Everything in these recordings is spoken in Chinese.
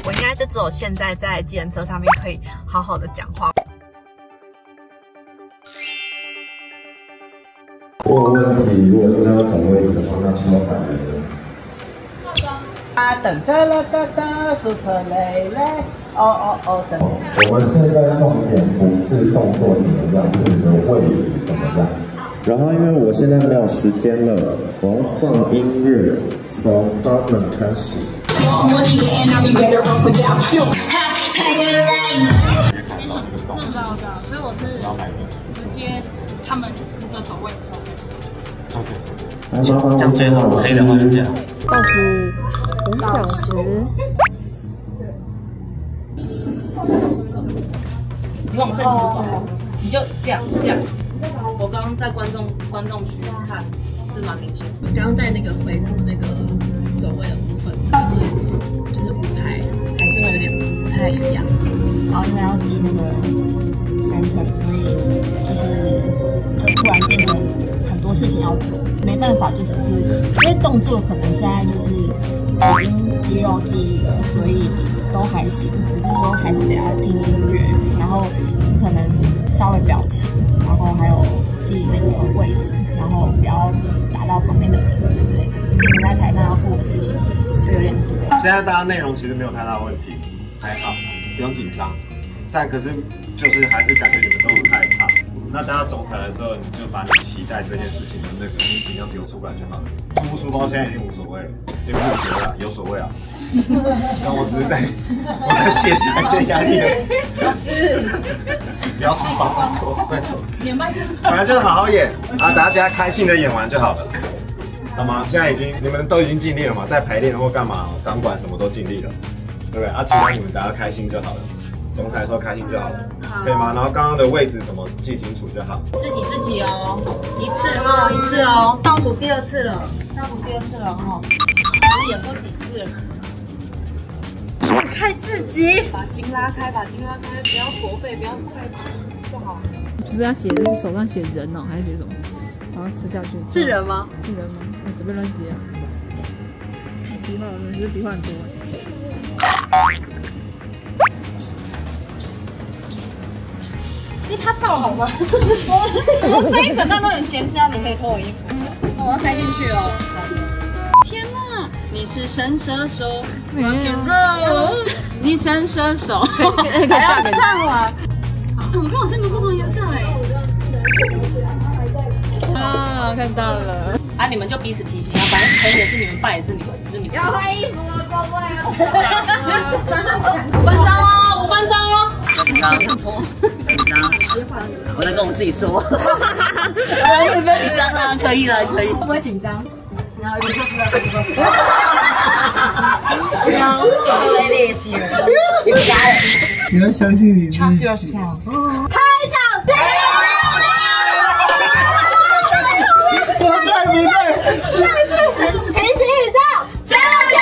我应该就只有现在在计程车上面可以好好的讲话。 我有问题，如果现在要转位置的话，那超烦人。 等哒啦哒哒，super 累累，等。 我们现在重点不是动作怎么样，是你的位置怎么样。然后因为我现在没有时间了，我要放音乐，从他们开始。 知道，所以我是直接他们就走位的时候。 OK。这样最后可以的话就这样。 倒数5小时。 你往正前走，你就这样。我刚刚在观众区看是蛮明显的。 刚刚在那个回顾那个走位的部分，就是舞台还是会有点不太一样。然后因为要记那个 center， 所以就突然变成很多事情要做，没办法，就只是因为动作可能现在就是已经肌肉记忆了，所以都还行，只是说还是得要听音乐，然后可能稍微表情，然后还有记那个位置，然后不要打到旁边的人什么之类的。你在台上要顾的事情就有点多。 现在大家内容其实没有太大问题，还好，不用紧张。但可是就是还是感觉你们都很害怕。那当他总裁的时候，你就把你期待这件事情的那个心情要丢出来就好了。出不出包现在已经无所谓了，也不是觉得有所谓啊。但我只是在卸下一些压力而已。不要出包，拜托。 演麦克， 反正就是好好演啊，大家开心的演完就好了，好吗？现在你们都已经尽力了嘛，在排练或干嘛，钢管什么都尽力了，对不对？啊，期待你们大家开心就好了。总台的时候开心就好了，可以吗？然后刚刚的位置什么记清楚就好。 自己哦，一次哦，倒数第2次了哈。我演过几次了？ 看自己， 把筋拉开，不要驼背，不要快跑就好。 不是要写的是手上写人哦，还是写什么？然后吃下去。 是人吗？ 是人吗？那随便乱写啊。笔画，我觉得笔画很多。 你怕照好吗？ 我穿一整段都很咸湿啊，你可以脱我衣服。那我要塞进去了。天哪，你是神射手，你神射手，还要唱完。怎么跟我身高不同颜色啊，看到了。 啊，你们就彼此提醒啊，反正成也是你们，败也是你们，就是你们。 要换衣服了，各位。 5分钟哦，5分钟哦。我在跟我自己说，不要紧张啊，可以了，可以，不会紧张。然后一个就是，Single lady is here， you got it， 你要相信你自己。 Trust yourself。开场对。 不对， 下一次平行宇宙，加油！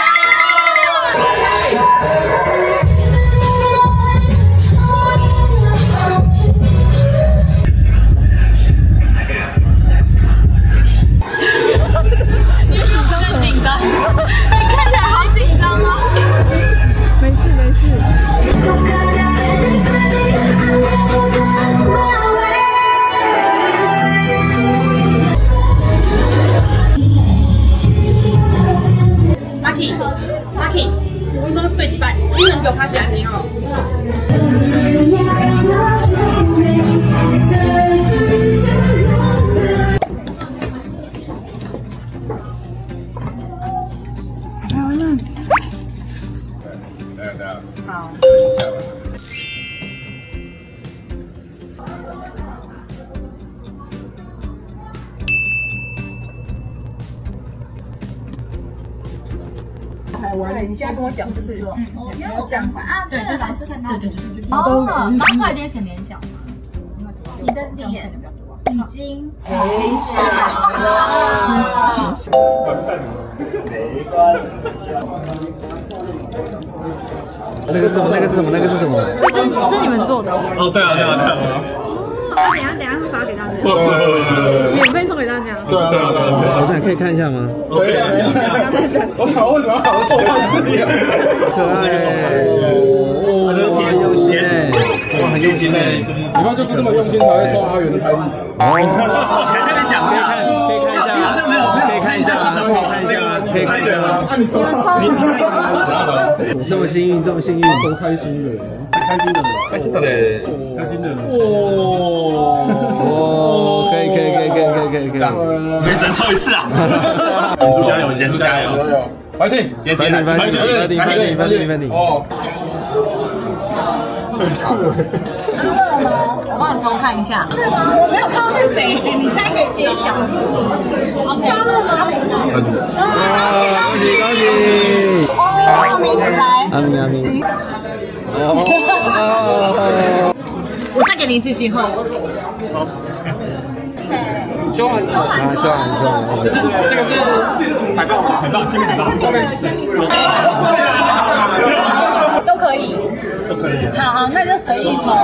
Marky， 我们都是对击败，你能给我趴起来，你哦。 漂亮。 好。 对，你现在跟我讲就是说，你要这样子啊，对，就是老师看到，对， 哦，拿出来一定显脸小。 你的脸已经没小了。没关系。 这个是什么？那个是什么？那个是什么？ 所以这是你们做的？ 哦，对啊。 等一下会发给大家，免费送给大家。 对啊， 老师可以看一下吗？ 对啊，我操，为什么要好好做坏事呀？ 可爱，哦，很用心哎，哇，很用心哎，就是以后就是这么用心才会抽阿元的拍立得。 可以这边讲，可以看一下，可以看一下，可以看一下，啊，你抽，你这么幸运，这么幸运， 抽开心的，开心的嘞，开心的， 哦，可以， 我们只能抽一次啊！加油，严肃加油！fighting， fighting！ 哦。 阿乐吗？我帮你偷看一下。是吗？我没有看到是谁，你现在可以揭晓。是阿乐吗？ 恭喜！ 阿明来。 阿明。 我再给你一次机会。 修完，这个是海报，这个后面是谁？ 都可以。好，那就随意抽。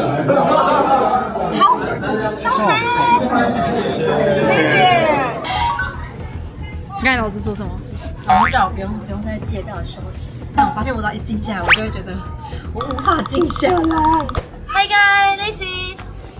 好，抽牌。谢谢。 刚才老师说什么？ 老师叫我不用再记得叫我休息，但我发现我只要一静下来，我就会觉得我无法静下来。Hi guys, this is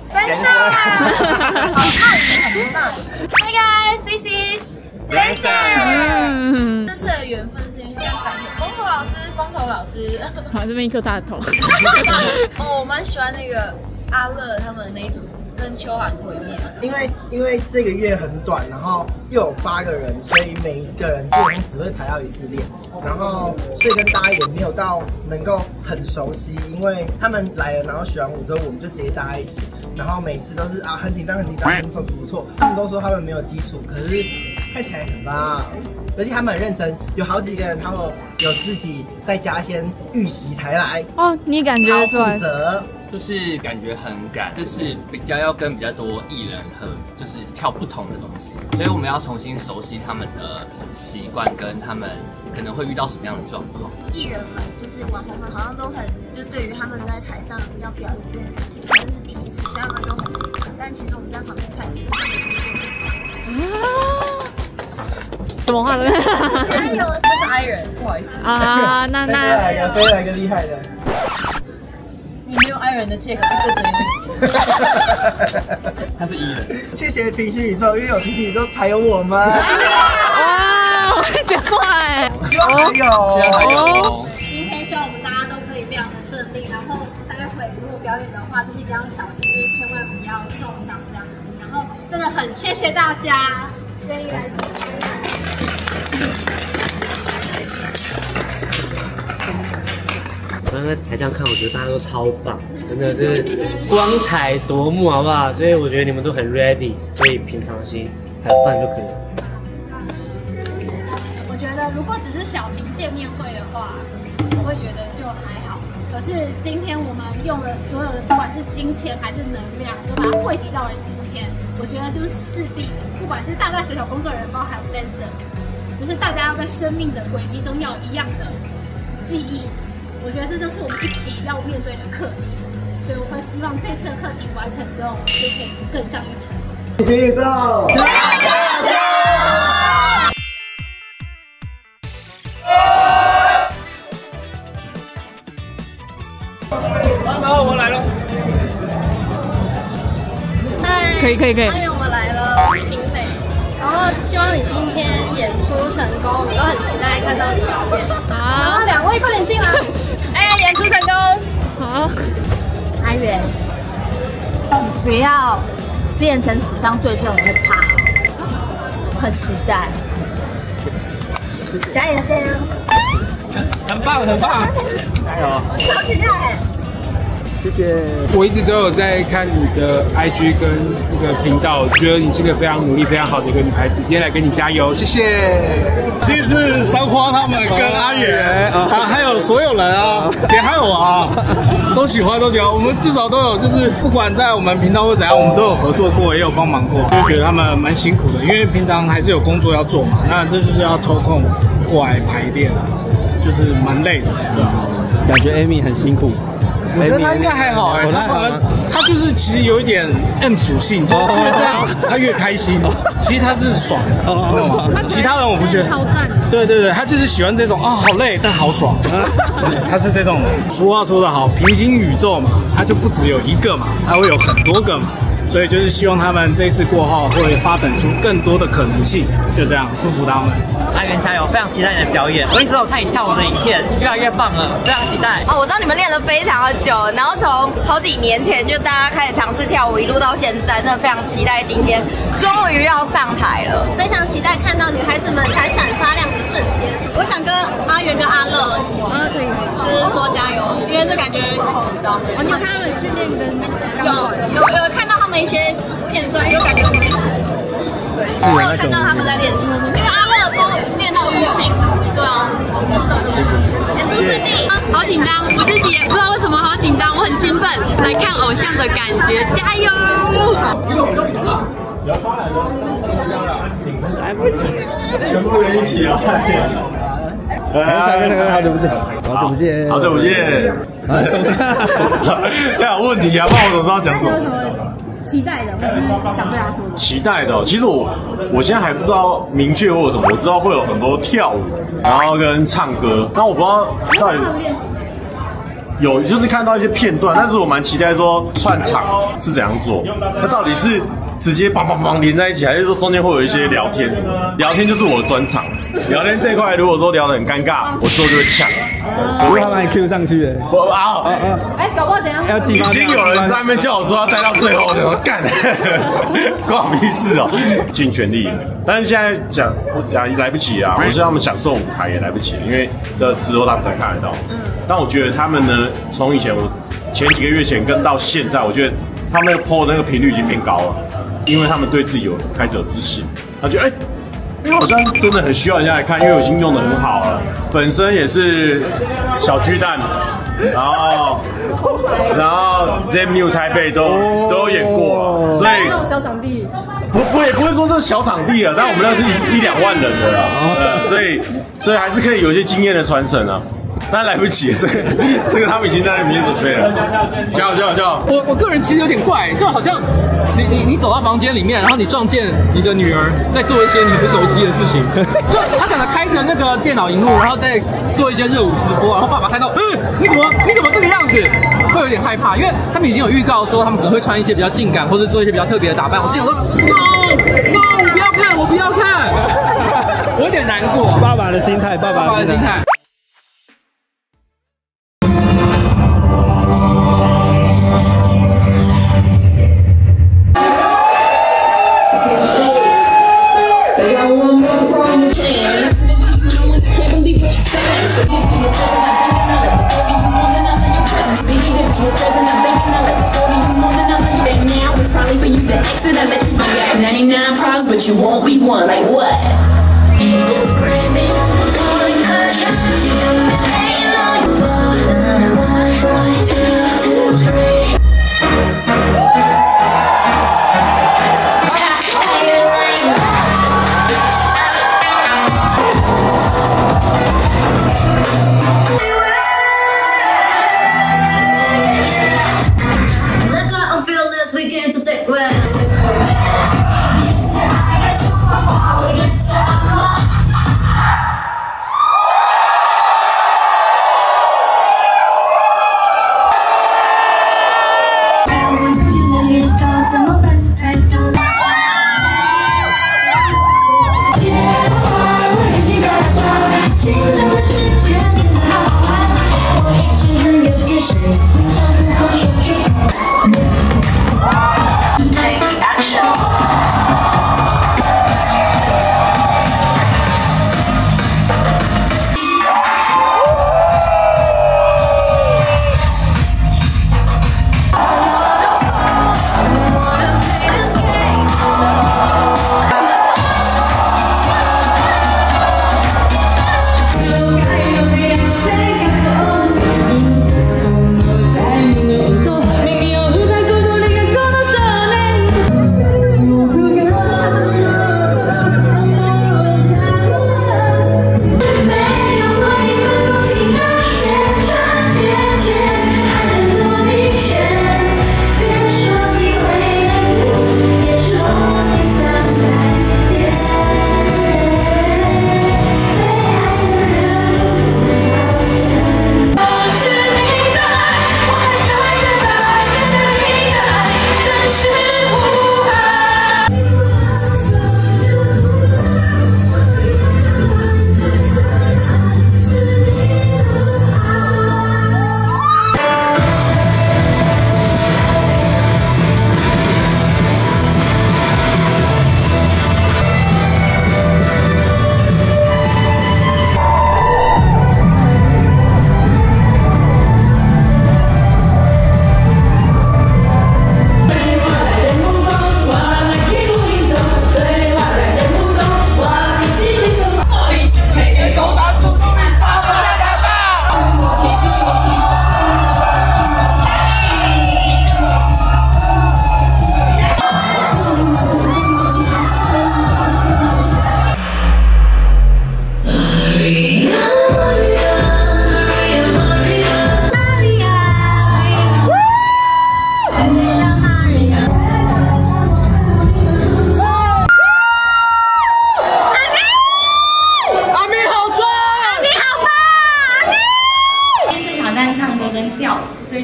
Dancer。Hi guys, this is Dancer。这次的缘分是因为感谢风头老师。 好，这边一颗大头。 哦，我蛮喜欢那个阿乐他们那一组。跟秋涵会面， 因为这个月很短，然后又有8个人，所以每一个人基本上只会排到一次练，然后所以跟大家也没有到能够很熟悉，因为他们来了，然后学完舞之后我们就直接大家一起，然后每次都是啊很紧张，不错，他们都说他们没有基础，可是看起来很棒，而且他们很认真，有好几个人他们有自己在家先预习才来。 哦，你感觉出来？ 就是感觉很赶，就是比较跟比较多艺人和就是跳不同的东西，所以我们要重新熟悉他们的习惯，跟他们可能会遇到什么样的状况。 艺人们就是网红们好像都很，就对于他们在台上要表演这件事情，可能是第一次，所以他们都很紧张。但其实我们在旁边看， 什么话都加油，这是 I 人，不好意思啊，那飞来个厉害的。 你没有爱人的借口，就这一次。 他是艺人。 谢谢平行宇宙，因为有平行宇宙才有我们。 哇，我很想快， 希望还有。 今天希望我们大家都可以非常的顺利，然后待会如果表演的话，就是一定要小心，就是千万不要受伤这样子。然后真的很谢谢大家愿意来支持。 刚刚在台上看，我觉得大家都超棒，真的是光彩夺目，好不好？所以我觉得你们都很 ready， 所以平常心还有饭就可以了。 我觉得如果只是小型见面会的话，我会觉得就还好。可是今天我们用了所有的，不管是金钱还是能量，都把它汇集到了今天。我觉得就是势必，不管是大大小小工作人员，包含 dancer， 就是大家要在生命的轨迹中要有一样的记忆。我觉得这就是我们一起要面对的课题，所以我会希望这次的课题完成之后，我们就可以更上一层。 谢谢宇宙，加油！ 好，我来了。 嗨， 可以。 欢迎我们来了，挺美。然后希望你今天演出成功，我都很期待看到你表演。好，然后2位快点进来。哎，演出成功。 好， 阿元，你不要变成史上最帅，我会怕，很期待。加油！ 很棒，加油！ 超期待。 谢谢。 我一直都有在看你的 IG 跟那个频道，觉得你是个非常努力、非常好的一个女孩子。今天来跟你加油，谢谢。 第一次烧花他们跟阿元啊，还有所有人啊，也还有我啊，都喜欢。我们至少都有，就是不管在我们频道或怎样，我们都有合作过，也有帮忙过，就觉得他们蛮辛苦的，因为平常还是有工作要做嘛。那这就是要抽空过来排练啊，就是蛮累的。 感觉 Amy 很辛苦。 我觉得他应该还好哎，他就是其实有一点 M 属性，就是越这样他越开心。其实他是爽的，你懂吗？其他人我不觉得。 超赞。 对对对，他就是喜欢这种啊，好累但好爽。他是这种的。俗话说得好，平行宇宙嘛，它就不只有一个嘛，它会有很多个嘛。所以就是希望他们这一次过后会发展出更多的可能性，就这样祝福他们。 阿元加油！非常期待你的表演。我一直有看你跳舞的影片，越来越棒了，非常期待。 哦，我知道你们练得非常的久，然后从好几年前就大家开始尝试跳舞，一路到现在，真的非常期待今天终于要上台了， 非常期待看到女孩子们闪闪发亮的瞬间。我想跟阿元跟阿乐，可以，就是说加油，因为这感觉，哦，你有看他们训练跟有看到他们一些片段，有感觉很辛苦。对，我有看到他们在练习，因为阿乐都练到淤青，对啊，好紧张，我自己也不知道为什么好紧张，我很兴奋，来看偶像的感觉，加油！ 来不及了， 全部人一起啊！ 大哥，好久不见，好久不见， 好久不见。有问题啊？不然我怎么知道讲什么？ 有什么期待的，或是想对他说的？ 期待的，其实我现在还不知道明确会有什么，我知道会有很多跳舞，然后跟唱歌，但我不知道到底有就是看到一些片段，但是我蛮期待说串场是怎样做，那到底是直接梆梆梆连在一起，还是说中间会有一些聊天什么？聊天就是我的专长，聊天这一块如果说聊得很尴尬，我之后就会呛。 所以他把你 Q 上去， 哎，搞不好等下已经有人在那边叫我说要待到最后，我想说干，关我屁事哦，尽全力。但是现在讲来不及啊，我希望他们享受舞台也来不及，因为这之后他们才看得到。但我觉得他们呢，从以前我前几个月前跟到现在，我觉得他们PO 的那个频率已经变高了，因为他们对自己开始有自信，他觉得因为好像真的很需要人家来看，因为我已经用得很好了，本身也是小巨蛋，然后 ZMU 台北都有演过了，所以那种小场地也不会说这是小场地啊，但我们那是1、2万人的啦，所以还是可以有一些经验的传承啊。但来不及，这个他们已经在明天准备了。加油！ 我个人其实有点怪，就好像你走到房间里面，然后你撞见你的女儿在做一些你不熟悉的事情，就她可能开着那个电脑荧幕，然后在做一些热舞直播，然后爸爸看到，你怎么这个样子，会有点害怕，因为他们已经有预告说他们可能会穿一些比较性感，或者做一些比较特别的打扮。我心想说 ，no， 我不要看，我有点难过。 爸爸的心态，爸爸的心态。 But you won't be one. Like what? Screaming, calling,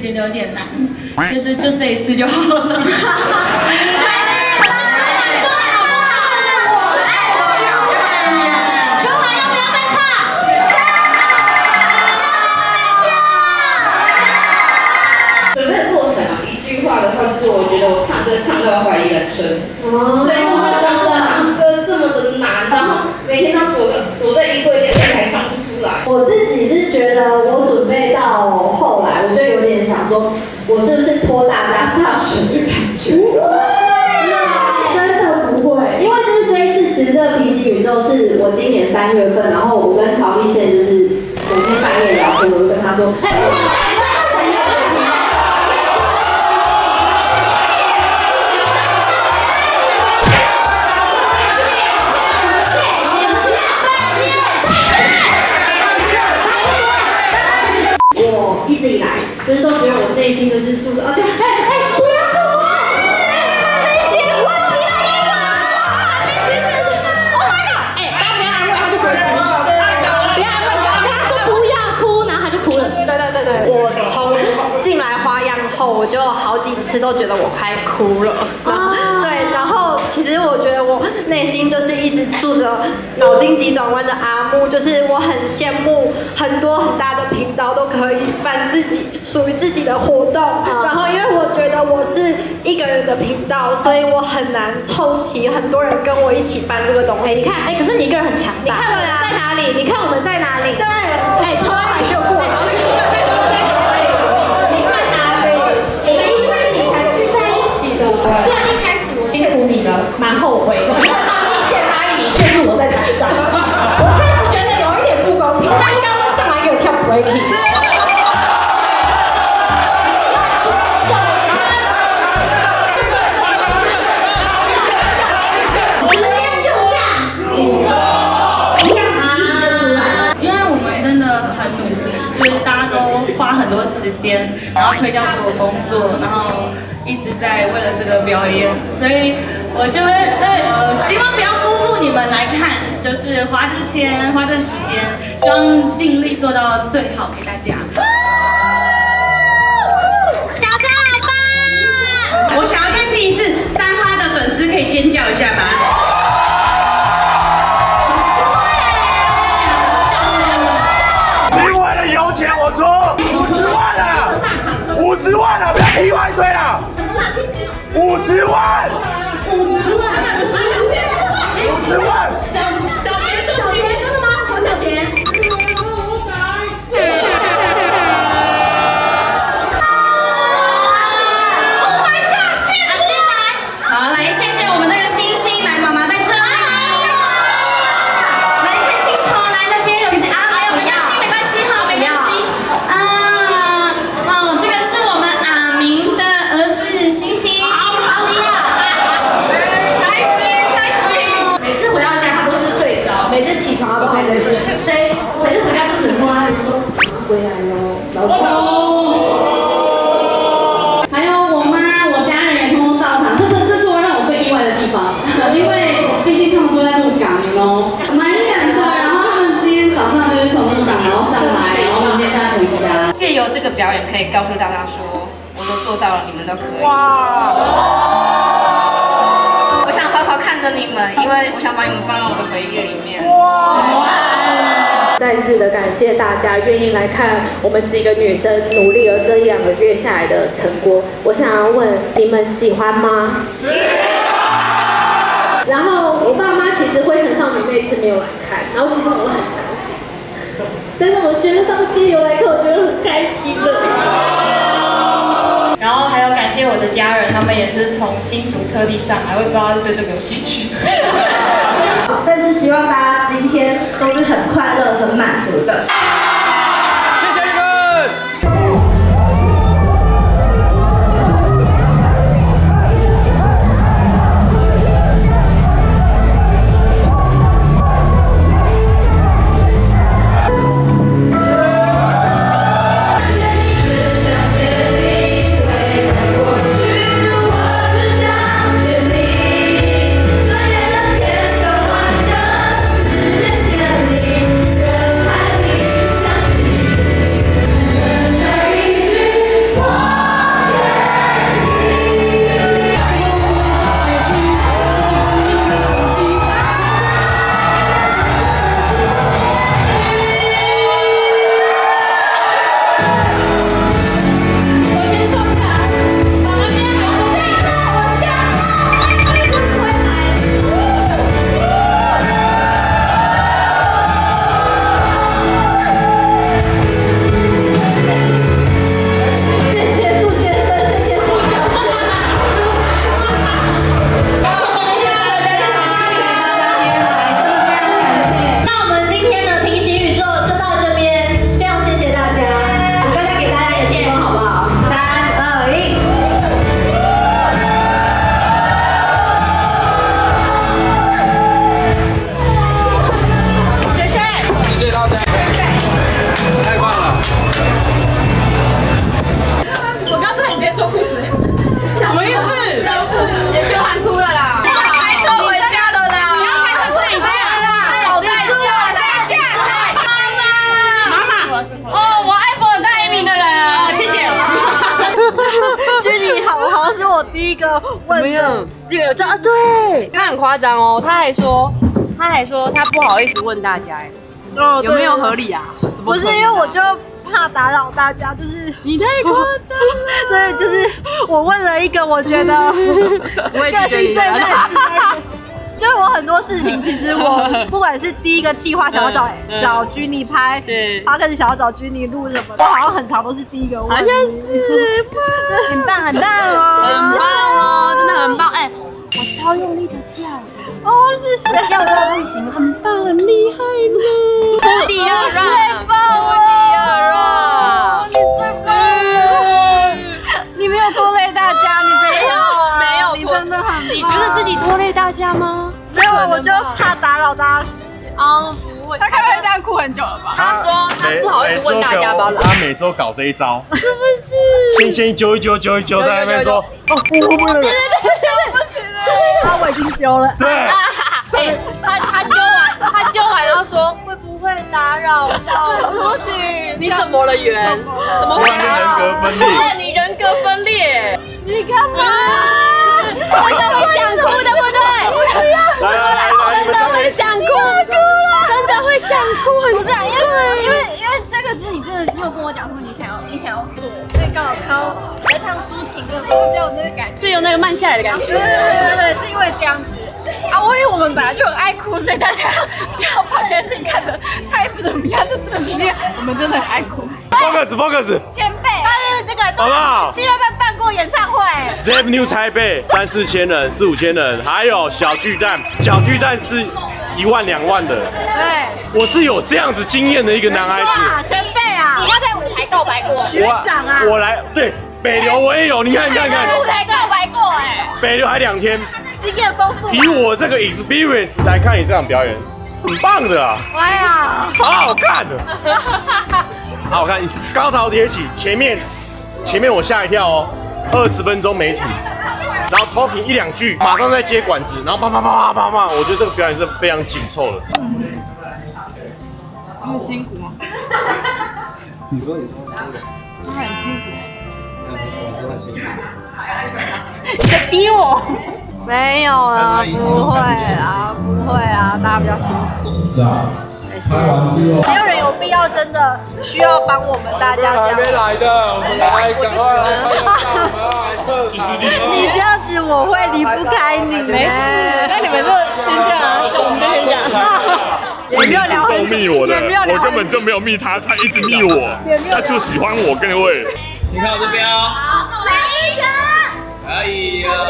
觉得有点难，就这一次就好了。 就是我觉得我唱歌唱到要怀疑人生，所以我唱歌这么的难，然后每天都躲在衣柜里才唱不出来。 我自己是觉得我准备到后来，我就有点想说，我是不是拖大家下水的感觉？真的不会，因为就是这一次，其实这个平行宇宙是我今年3月份，然后我跟曹立宪就是有一天半夜聊天，我就跟他说。一直以来，就是都觉得我内心就是不要哭啊！没解问题了，一个，没解Oh my god！ 大家不要安慰，他就不会哭。对，不要安慰，他说不要哭，然后他就哭了。对。我从进来花样后，我就好几次都觉得我快哭了。对，然后其实我觉得我内心就是一直住着脑筋急转弯的阿木，就是我很羡慕很多很大的频道都可以办自己属于自己的活动，然后因为我觉得我是一个人的频道，所以我很难凑齐很多人跟我一起办这个东西。 你看，可是你一个人很强大。你看我们在哪里？你看我们在哪里？对，抽海就过了。你在哪里？我们因为你才聚在一起的。虽然一开始我辛苦你了，蛮后悔的。一线哪里？你却是我在台上，我确实觉得有一点不公平。他应该会上来给我跳 breaking。 就是大家都花很多时间，然后推掉所有工作，然后一直在为了这个表演，所以我就会希望不要辜负你们来看，就是花这个钱，花这个时间，希望尽力做到最好给大家。 小张好棒！ 我想要再听一次3花的粉丝可以尖叫一下吗？ 油钱我出50万了，50万了，不要屁话一堆了。50万，50万。 小杰，真的吗？黄小杰。 Oh my god！ 谢谢。好，来谢谢我们那个星星，来妈妈在这里。来看镜头，来那边有一个啊，没有没关系，没关系哈，没关系。这个是我们阿明的儿子星星。好厉害！开心。 每次回到家他都是睡着，每次起床他都还在睡，所以我每次回家就只摸他就说回来喽，老公。 还有我妈、我家人也通通到场，这是我让我最意外的地方，因为毕竟他们住在鹿港，蛮远的，然后他们今天早上就是从鹿港然后上来，然后明天再回家。 借由这个表演可以告诉大家说，我都做到了，你们都可以。 哇！ 我想好好看着你们，因为我想把你们放到我的回忆里面。 哇！再次的感谢大家愿意来看我们几个女生努力了这1、2个月下来的成果。我想要问你们喜欢吗？喜欢。然后我爸妈其实《灰尘少女》那一次没有来看，然后其实我很伤心。但是我觉得他们今天有来看，我觉得很开心的。 然后还有感谢我的家人，他们也是从新竹特地上来，我也不知道对这个有兴趣。 但是希望大家今天都是很快乐、很满足的。 谢谢你们。 人海里。 太棒了！ 我刚差点直接脱裤子， 什么意思？ 也就喊哭了啦！开车回家了啦！不要开车回家啦！好代驾，妈妈。 哦，我爱佛在一名的人，谢谢。 Jenny 好像是我第一个问的， 这个有这啊？对，他很夸张哦，他还说他不好意思问大家，有没有合理啊？ 不是因为我就怕打扰大家，就是你太夸张了， 所以就是我问了一个我觉得个性最类似的。就是我很多事情，其实我不管是第一个企划想要找Jenny拍，对，他开始想要找Jenny录什么的，我好像很常都是第一个问。 好像是很棒很棒哦，很棒哦，真的很棒哎！我超用力的叫的哦，谢谢， 叫到不行，很棒很厉害呢，无敌二让，最棒了，无敌二让，你最棒了，你没有拖累大家，你没有，你真的很棒，你觉得自己拖累大家吗？ 没有，我就怕打扰大家时间。 哦，不会，他该不会这样哭很久了吧？他说他不好意思问大家吧？ 他每周搞这一招， 是不是？ 先揪一揪，在那边说，哦，我会不会？ 对，不行了， 啊，我已经揪了。 对， 他揪完，然后说会不会打扰到？不行，你怎么了，圆？怎么会打扰？ 人格分裂， 你人格分裂， 你干嘛？ 真的会想哭，对不对？ 来， 真的会想哭，真的会想哭，很奇怪。 因为这个是你真的又跟我讲说你想要做，所以刚好看到我在唱抒情歌的时候，比较有那个感觉， 所以有那个慢下来的感觉。 对，是因为这样子啊。我以为我们本来就很爱哭，所以大家不要把这件事情看得太不怎么样，就真的是因为我们真的很爱哭。 Focus， 前辈， 但是这个好不好 7月份办过演唱会 ，Zep New 台北3、4千人，4、5千人，还有小巨蛋是1万、2万的。 对， 我是有这样子经验的一个男孩子。 哇，前辈啊！ 你要在舞台告白过？ 学长啊！ 我来，对，北流我也有，你看。 舞台告白过哎。 北流还2天， 经验丰富。 以我这个 experience 来看你这场表演，很棒的啊！ 哎呀， 好好看的，好好看，高潮迭起，前面我吓一跳哦，20分钟媒体，然后 talking 1、2句，马上再接管子，然后啪，我觉得这个表演是非常紧凑的。 很辛苦吗？ 你说， 他很辛苦。 真的很辛苦。 你在逼我？ 没有啦，不会啦，大家比较辛苦。没事，没有人有必要真的需要帮我们大家这样。 还没来的，我们来，赶快继续你这样子我会离不开你。 没事，那你们就先这样啊，我们就先这样。 也没有聊很久， 我根本就没有密他，他一直密我，他就喜欢我，各位。 你看我这边哦。 没事。 可以哦。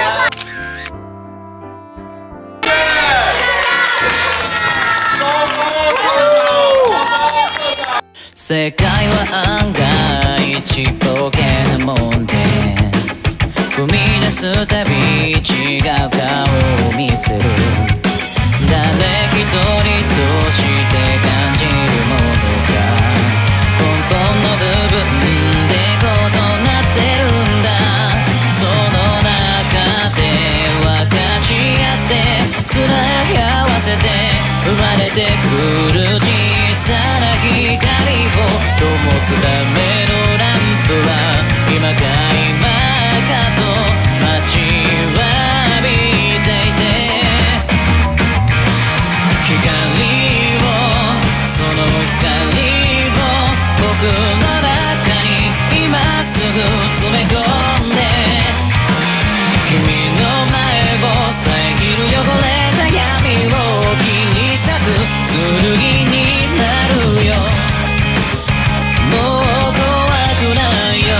世界は案外ちっぽけなもんで踏み出すたび違う顔を見せる誰一人として感じるものが根本の部分で異なってるんだその中で分かち合ってつなぎ合わせて生まれてくる小さな光を灯すためのランプは今か今かと待ちわびていて光をその光を僕の中に今すぐ詰め込んで君の前を遮る汚れた闇を切り裂く剣になるよもう怖くないよ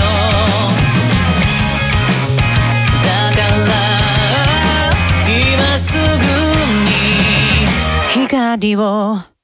だから今すぐに光を